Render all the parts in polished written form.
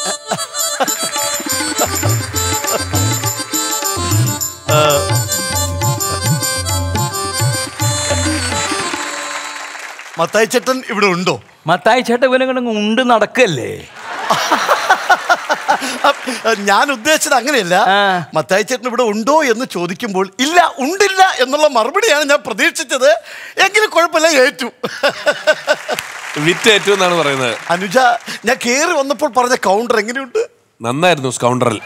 മത്തായി ചേട്ടൻ ഇവിടെ ഉണ്ടോ? മത്തായി ചേട്ടൻ ഇവനെ ഉണ്ട് നടക്കല്ലേ? ഞാൻ ഉദ്ദേശിച്ചത് അങ്ങനെയല്ല. മത്തായി ചേട്ടൻ ഇവിടെ ഉണ്ടോ എന്ന് ചോദിക്കുമ്പോൾ ഇല്ല, ഉണ്ടില്ല എന്നുള്ള മറുപടിയാണ് ഞാൻ പ്രതീക്ഷിച്ചത്. എങ്കിലും കുഴപ്പമില്ല, ഏറ്റു. വിറ്റേറ്റു എന്നാണ് പറയുന്നത്. അനുജ, ഞാൻ കേറി വന്നപ്പോൾ പറഞ്ഞ കൗണ്ടർ എങ്ങനെയുണ്ട്? നന്നായിരുന്നു സ്കൗണ്ടറൽ.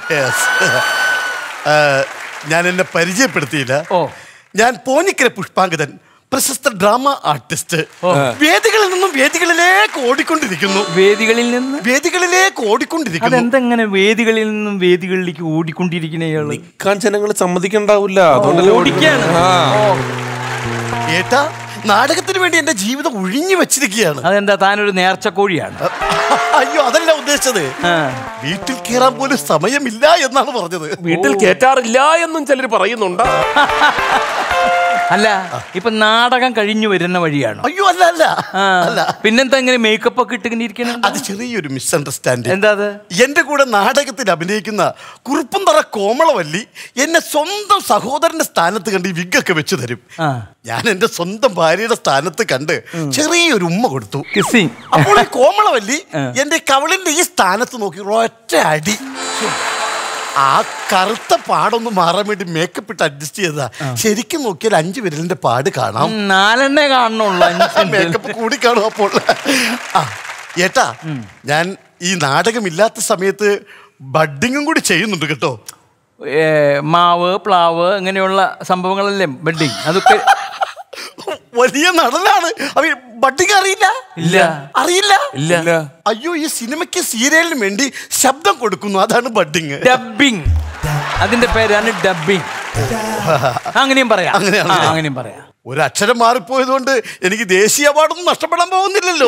ഞാൻ എന്നെ പരിചയപ്പെടുത്തിയില്ല. ഞാൻ പോഞ്ഞിക്കര പുഷ്പാങ്കദൻ, പ്രശസ്ത ഡ്രാമ ആർട്ടിസ്റ്റ്. വേദികളിൽ നിന്നും വേദികളിലേക്ക് ഓടിക്കൊണ്ടിരിക്കുന്നു. വേദികളിലേക്ക് ഓടിക്കൊണ്ടിരിക്കുന്നു. അതെന്തെങ്ങനെ വേദികളിൽ നിന്നും വേദികളിലേക്ക് ഓടിക്കൊണ്ടിരിക്കുന്ന നിൽക്കാൻ ജനങ്ങൾ സമ്മതിക്കണ്ടാവില്ല, അതുകൊണ്ട് ഓടിക്കാണ്. ഏട്ടാ, നാടകത്തിന് വേണ്ടി എന്റെ ജീവിതം ഒഴിഞ്ഞു വെച്ചിരിക്കുകയാണ്. അതെന്താ, താനൊരു നേർച്ചക്കോഴിയാണ്? അയ്യോ, അതല്ല ഉദ്ദേശിച്ചത്. വീട്ടിൽ കയറാൻ പോലും സമയമില്ല എന്നാണ് പറഞ്ഞത്. വീട്ടിൽ കേറ്റാറില്ല എന്നും ചിലർ പറയുന്നുണ്ട്. അല്ല, ഇപ്പൊ നാടകം കഴിഞ്ഞു വരുന്ന വഴിയാണ്. അയ്യോ, അല്ല അല്ല അല്ല. പിന്നെന്താ ഇങ്ങനെ മേക്കപ്പ് ഒക്കെ ഇട്ടിരിക്കണം? അത് ചെറിയൊരു മിസ്അണ്ടർസ്റ്റാൻഡിങ്. എന്താ അത്? എന്റെ കൂടെ നാടകത്തിൽ അഭിനയിക്കുന്ന കുറുപ്പന്തറ കോമളവല്ലി എന്നെ സ്വന്തം സഹോദരന്റെ സ്ഥാനത്ത് കണ്ട് ഈ വിഗൊക്കെ വെച്ച് തരും. ഞാൻ എന്റെ സ്വന്തം ഭാര്യയുടെ സ്ഥാനത്ത് കണ്ട് ചെറിയൊരു ഉമ്മ കൊടുത്തു. അപ്പോൾ ഈ കോമളവല്ലി എന്റെ കവളിന്റെ ഈ സ്ഥാനത്ത് നോക്കി ഒറ്റ അടി. ആ കറുത്ത പാടൊന്ന് മാറാൻ വേണ്ടി മേക്കപ്പ് ഇട്ട് അഡ്ജസ്റ്റ് ചെയ്തതാ. ശരിക്കും നോക്കിയാൽ 5 വിരലിന്റെ പാട് കാണാം. 4 കാണുള്ളൂ, മേക്കപ്പ് കൂടി കാണും. അപ്പോൾ ഏട്ടാ, ഞാൻ ഈ നാടകമില്ലാത്ത സമയത്ത് ബഡ്ഡിങ്ങും കൂടി ചെയ്യുന്നുണ്ട് കേട്ടോ. മാവ്, പ്ലാവ്, ഇങ്ങനെയുള്ള സംഭവങ്ങളല്ലേ ബഡ്ഡിങ്? അതൊക്കെ വലിയ നടനാണ്. ബഡ്ഡിങ് അറിയില്ല? ഇല്ല. അറിയില്ല? ഇല്ല. അയ്യോ, ഈ സിനിമയ്ക്ക് സീരിയലിന് വേണ്ടി ശബ്ദം കൊടുക്കുന്നു, അതാണ് ബഡ്ഡിങ്. ഡബ്ബിങ്, അതിന്റെ പേരാണ് ഡബ്ബിങ്. അങ്ങനെയും പറയാം, അങ്ങനെയും പറയാം. ഒരക്ഷരം മാറിപ്പോയതുകൊണ്ട് എനിക്ക് ദേശീയ അവാർഡൊന്നും നഷ്ടപ്പെടാൻ പോകുന്നില്ലല്ലോ.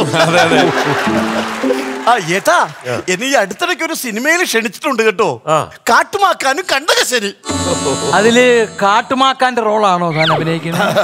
ഏട്ടാ, എന്നെ ഈ അടുത്തിടയ്ക്ക് ഒരു സിനിമയിൽ ക്ഷണിച്ചിട്ടുണ്ട് കേട്ടോ. കാട്ടുമാക്കാനും കണ്ടകശനി. അതില് കാട്ടുമാക്കാന്റെ റോളാണോ താൻ അഭിനയിക്കുന്നത്?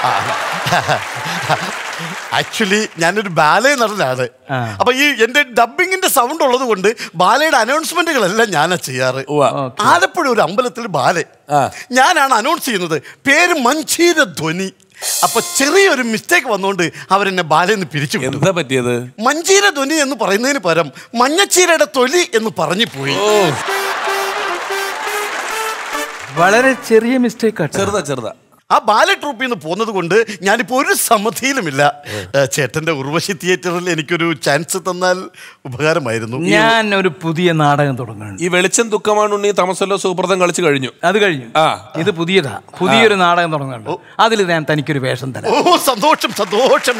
ആക്ച്വലി ഞാനൊരു ബാലെ നടനാണ്. അപ്പൊ ഈ എന്റെ ഡബിങ്ങിന്റെ സൗണ്ട് ഉള്ളത് കൊണ്ട് ബാലയുടെ അനൗൺസ്മെന്റുകളെല്ലാം ഞാനാ ചെയ്യാറ്. ആലപ്പുഴ ഒരു അമ്പലത്തിൽ ബാലെ ഞാനാണ് അനൗൺസ് ചെയ്യുന്നത്. പേര് മഞ്ചീര ധ്വനി. അപ്പൊ ചെറിയൊരു മിസ്റ്റേക്ക് വന്നുകൊണ്ട് അവരെന്നെ ബാലെന്ന് പിരിച്ചു. എന്താ പറ്റിയത്? മഞ്ചീര ധ്വനി എന്ന് പറയുന്നതിന് പകരം മഞ്ഞച്ചീരയുടെ തൊലി എന്ന് പറഞ്ഞു പോയി. വളരെ ചെറിയ മിസ്റ്റേക്ക്. ചെറുതാ. ആ ബാലെ ട്രൂപ്പിൽ നിന്ന് പോകുന്നത് കൊണ്ട് ഞാനിപ്പോൾ ഒരു സമ്മതിയിലുമില്ല. ചേട്ടന്റെ ഉർവശി തിയേറ്ററിൽ എനിക്കൊരു ചാൻസ് തന്നാൽ ഉപകാരമായിരുന്നു. ഞാൻ ഒരു പുതിയ നാടകം തുടങ്ങുകയാണ്. ഈ വെളിച്ചം ദുഃഖമാണുണ്ണി തമസല്ലോ സൂപ്രദം കളിച്ചു കഴിഞ്ഞു. അത് കഴിഞ്ഞു. ഇത് പുതിയൊരു നാടകം തുടങ്ങുന്നുണ്ട്. അതിൽ ഞാൻ തനിക്കൊരു വേഷം തരാം. ഓ, സന്തോഷം സന്തോഷം.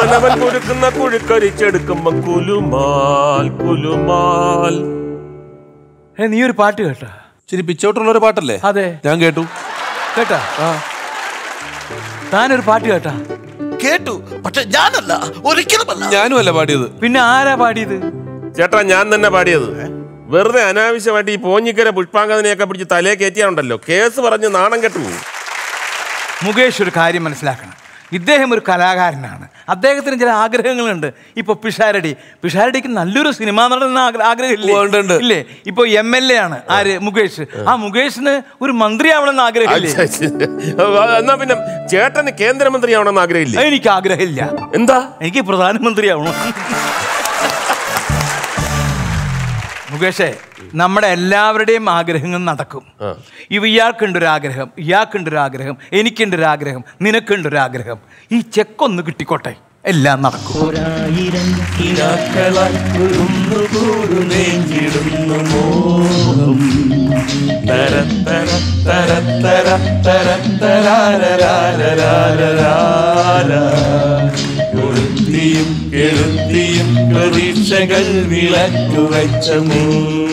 നീ ഒരു പാട്ട് കേട്ടാ? ശരി, പിച്ചോട്ടുള്ളൊരു പാട്ടല്ലേ? അതെ, ഞാൻ കേട്ടു. കേട്ടാ? താനൊരു പാട്ട് കേട്ടാ? കേട്ടു, പക്ഷെ ഞാനല്ല, ഒരിക്കലുമല്ല. ഞാനും അല്ല പാടിയത്. പിന്നെ ആരാ പാടിയത്? ചേട്ടാ, ഞാൻ തന്നെ പാടിയത്. വെറുതെ അനാവശ്യമായിട്ട് ഈ പോഞ്ഞിക്കര പുഷ്പാങ്കദനെയൊക്കെ പിടിച്ച് തലേ കയറ്റിയാണുണ്ടല്ലോ, കേസ് പറഞ്ഞ് നാണം കെട്ടു. മുകേഷ് ഒരു കാര്യം മനസ്സിലാക്കണം. ഇദ്ദേഹം ഒരു കലാകാരനാണ്. അദ്ദേഹത്തിന് ചില ആഗ്രഹങ്ങളുണ്ട്. ഇപ്പൊ പിഷാരടിക്ക് നല്ലൊരു സിനിമാ നടൻ ആഗ്രഹമില്ലേ? ഇല്ലേ? ഇപ്പൊ MLA ആണ് ആര്? മുകേഷ്. ആ മുകേഷിന് ഒരു മന്ത്രിയാവണമെന്ന് ആഗ്രഹമില്ലേ? എന്നാ പിന്നെ ചേട്ടന് കേന്ദ്രമന്ത്രി ആവണമെന്ന് ആഗ്രഹമില്ല? എനിക്ക് ആഗ്രഹമില്ല. എന്താ? എനിക്ക് പ്രധാനമന്ത്രി ആവണം. മുകേഷേ, നമ്മുടെ എല്ലാവരുടെയും ആഗ്രഹങ്ങൾ നടക്കും. ഇയാൾക്കുണ്ടൊരാഗ്രഹം, ഇയാൾക്കുണ്ടൊരാഗ്രഹം, എനിക്കുണ്ടൊരാഗ്രഹം, നിനക്കുണ്ടൊരാഗ്രഹം. ഈ ചെക്കൊന്ന് കിട്ടിക്കോട്ടെ, എല്ലാം നടക്കും. എഴുത്തിയും പ്രതീക്ഷകൾ വിളക്കുവച്ച